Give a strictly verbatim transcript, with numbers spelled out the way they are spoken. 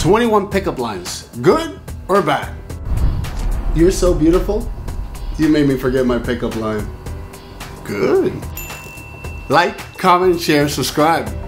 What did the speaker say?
twenty-one pickup lines, good or bad? You're so beautiful, you made me forget my pickup line. Good. Like, comment, share, subscribe.